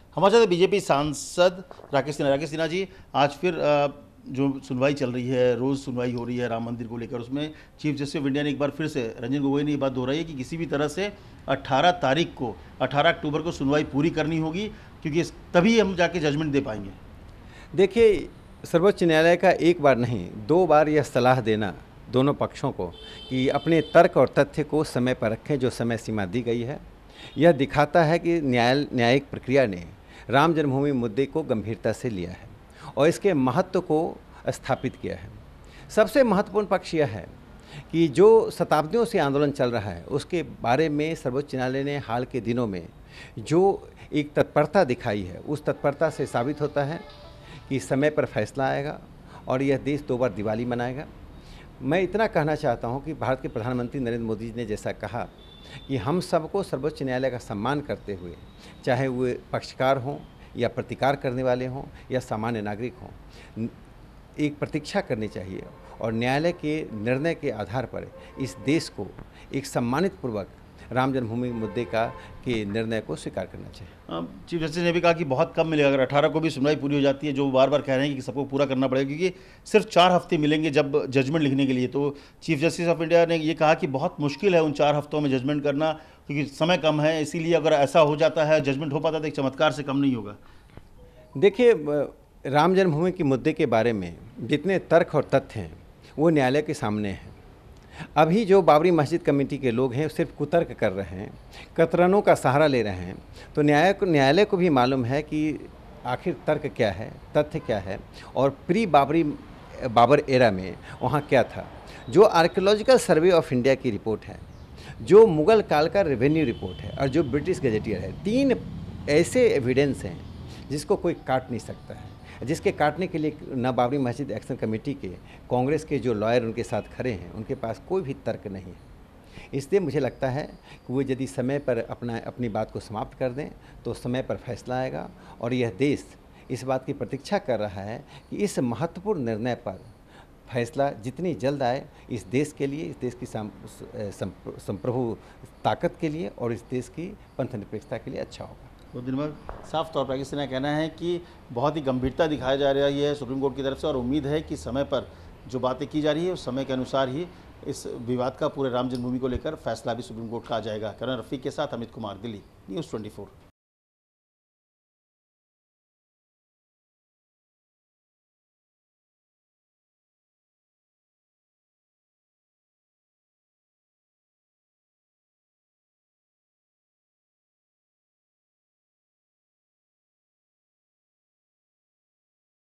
हमारे साथ बीजेपी सांसद राकेश सिन्हा जी, आज फिर जो सुनवाई चल रही है, रोज़ सुनवाई हो रही है राम मंदिर को लेकर, उसमें चीफ जस्टिस ऑफ इंडिया ने एक बार फिर से रंजन गोगोई ने ये बात दोहराई है कि किसी भी तरह से 18 अक्टूबर को सुनवाई पूरी करनी होगी, क्योंकि तभी हम जाके जजमेंट दे पाएंगे। देखिए, सर्वोच्च न्यायालय का एक बार नहीं 2 बार यह सलाह देना दोनों पक्षों को कि अपने तर्क और तथ्य को समय पर रखें, जो समय सीमा दी गई है, यह दिखाता है कि न्यायिक प्रक्रिया ने राम जन्मभूमि मुद्दे को गंभीरता से लिया है और इसके महत्व को स्थापित किया है। सबसे महत्वपूर्ण पक्ष यह है कि जो शताब्दियों से आंदोलन चल रहा है, उसके बारे में सर्वोच्च न्यायालय ने हाल के दिनों में जो एक तत्परता दिखाई है, उस तत्परता से साबित होता है कि समय पर फैसला आएगा और यह देश 2 बार दिवाली मनाएगा। मैं इतना कहना चाहता हूं कि भारत के प्रधानमंत्री नरेंद्र मोदी जी ने जैसा कहा कि हम सबको सर्वोच्च न्यायालय का सम्मान करते हुए, चाहे वे पक्षकार हों या प्रतिकार करने वाले हों या सामान्य नागरिक हों, एक प्रतीक्षा करनी चाहिए और न्यायालय के निर्णय के आधार पर इस देश को एक सम्मानित पूर्वक राम जन्मभूमि मुद्दे के निर्णय को स्वीकार करना चाहिए। चीफ जस्टिस ने भी कहा कि बहुत कम मिलेगा, अगर 18 को भी सुनवाई पूरी हो जाती है, जो बार बार कह रहे हैं कि सबको पूरा करना पड़ेगा, क्योंकि सिर्फ 4 हफ्ते मिलेंगे जब जजमेंट लिखने के लिए। तो चीफ जस्टिस ऑफ इंडिया ने ये कहा कि बहुत मुश्किल है उन 4 हफ्तों में जजमेंट करना, क्योंकि समय कम है, इसीलिए अगर ऐसा हो जाता है, जजमेंट हो पाता तो एक चमत्कार से कम नहीं होगा। देखिए, राम जन्मभूमि के मुद्दे के बारे में जितने तर्क और तथ्य हैं वो न्यायालय के सामने हैं। अभी जो बाबरी मस्जिद कमेटी के लोग हैं सिर्फ कुतर्क कर रहे हैं, कतरनों का सहारा ले रहे हैं, तो न्यायालय को भी मालूम है कि आखिर तर्क क्या है, तथ्य क्या है और बाबर एरा में वहाँ क्या था। जो आर्कियोलॉजिकल सर्वे ऑफ इंडिया की रिपोर्ट है, जो मुग़ल काल का रेवेन्यू रिपोर्ट है और जो ब्रिटिश गजेटियर है, 3 ऐसे एविडेंस हैं जिसको कोई काट नहीं सकता है, जिसके काटने के लिए न बाबरी मस्जिद एक्शन कमेटी के कांग्रेस के जो लॉयर उनके साथ खड़े हैं, उनके पास कोई भी तर्क नहीं है। इसलिए मुझे लगता है कि वो यदि समय पर अपनी बात को समाप्त कर दें तो समय पर फैसला आएगा और यह देश इस बात की प्रतीक्षा कर रहा है कि इस महत्वपूर्ण निर्णय पर फैसला जितनी जल्द आए, इस देश के लिए, इस देश की संप्रभु ताकत के लिए और इस देश की पंथ निरपेक्षता के लिए अच्छा होगा। तो दिन भर साफ तौर पर किसी ने कहना है कि बहुत ही गंभीरता दिखाई जा रही है सुप्रीम कोर्ट की तरफ से, और उम्मीद है कि समय पर जो बातें की जा रही है उस समय के अनुसार ही इस विवाद का पूरे राम जन्मभूमि को लेकर फैसला भी सुप्रीम कोर्ट का आ जाएगा। करण रफीक के साथ अमित कुमार, दिल्ली, News24।